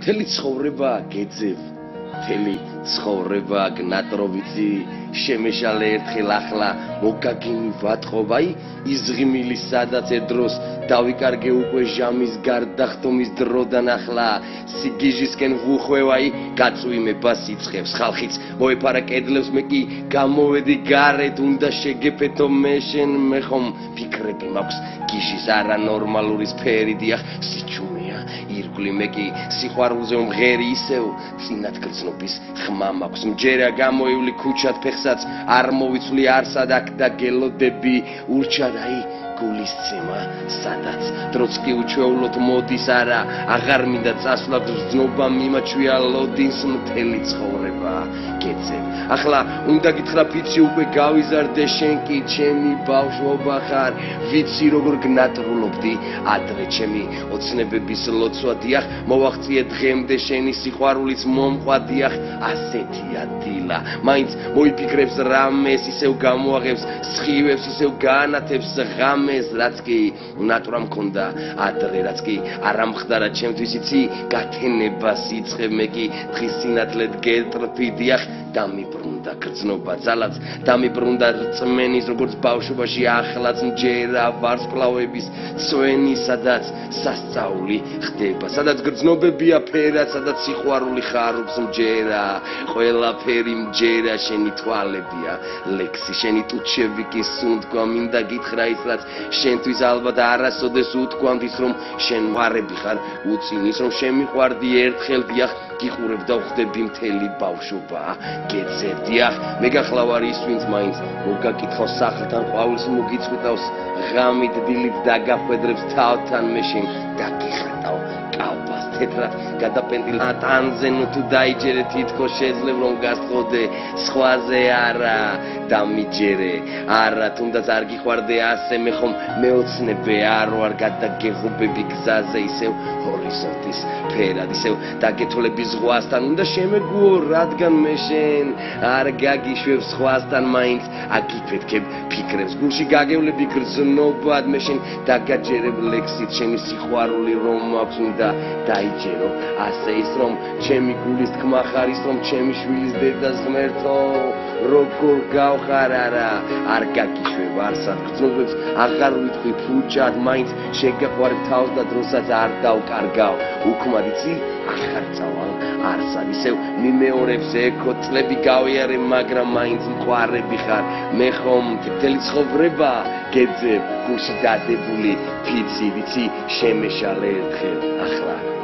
მთელი ცხოვრება გეძებ, მთელი ცხოვრება გნატროვიცი, შემეშალე ერთხელ ახლა მოგაგინი ვატყობ, აი იზღიმილი სადაც ერთდროს დავიკარგე უკვე ჟამის გარდახტომის დროდან ახლა სიგიჟისკენ ვუხვევ, აი გაწვიმება სიცხეს, ხალხიც მოეფარა კედლებს, მე კი გამოვედი გარეთ, უნდა შეგეფეთო მე შენ მე ხომ ფიქრები მაქვს გიჟის არანორმალური სფერი დიახ სიჩუმეა ირგვლი მე კი სიყვარულზე ვმღერი ისევ წინათ გრძნობის ხმა მაქვს მჯერა გამოივლი ქუჩად ფეხსაც არ მოვიცვლი არსად აქ და გელოდები ურჩად აი გულისცემა სადაც დროც კი უჩვეულოდ მოდის არა აღარ მინდა წასვლა გრძნობა მიმაჩვია ლოდინს მთელი ცხოვრება გეძებ ახლა უნდა გითხრა ფიცი უკვე გავიზარდე შენ კი ჩემი ბავშვობა ხარ ვიცი როგორ გნატრულობდი ადრე ჩემი ოცნებების ლოცვა დიახ მოვაღწიე დღემდე შენი სიყვარულიც მომყვა დიახ ასეთია დილა მაინც მოიფიქრებს რამეს ისევ გამოაღებს სხივებს ისევ გაანათებს ღამეს რაც კი ნატურა მქონდა ადრე რაც კი არ ამხდარა ჩემთვის იცი გათენება სიცხე მე კი დღის სინათლედ გეტრფი დიახ დამიბრუნდა გრძნობა ძალაც დამიბრუნდა რწმენის როგორც ბავშვობაში ახლაც მჯერა ვარსკვლავების წვენი სადაც სასწაული ხდება სადაც გრძნობებია ფერად სადაც სიყვარული ხარობს მჯერა ყველაფერი მჯერა შენი თვალებია ლექსი შენი ტუჩები კი სუნთქვა მინდა გითხრა ის რაც შენთვის ალბათ არასოდეს უთქვამთ რომ შენ ვარები ხარ უცინის რომ შემიყვარდი ერთხელ დიახ გიყურებ და ვხდები მთელი ბავშვობა გეძებ დიახ მე გახლავარი ის ვინც მაინც მოგაკითხავს სახლთან ყვავილს მოგიწვიტავს ღამით დილით დაგახვედრებს თავთან მე შენ დაგიხატავ კალბას თეთრად გადაპენდილ ტანზე ნუ თუ დაიჯერე თითქოს შეძლებ რომ გასწოდე სხვაზე არა დამიჯერე არა თუნდაც არ გიყვარდე ასე მე ხომ მეოცნებე არ ვარ გადაგეღობები გზაზე ისევ ჰორიზონტის ფერად ისევ დაგეთოლები ზღვასთან უნდა შემეგუო რადგან მე შენ არ გაგიშვებ სხვასთან მაინც აგიფეთქებ ფიქრებს გულში გაგევლები გრძნობად მე შენ დაგაჯერებ ლექსით შენი სიყვარული რომ აქვს უნდა დაიჯერო ასე ის რომ ჩემი გულის თქმა ხარ ის რომ ჩემი შვილის დედას ღმერთო როგორ გავხარ არა არ გაგიშვებ არსად გრძნობებს აღარ ვიტყვი ფუჭად მაინც შეგაყვარ თავს და დროსაც არ დავკარგავ უქმად იცი ახარ წავალ არსად ისევ მიმეორებს ეკო წლები გავიარე მაგრამ მაინც მყარები ხარ მე ხომ მთელი ცხოვრება გეძებ გულში დადებული ფიცი ვიცი შემეშალე ერთხელ ახლა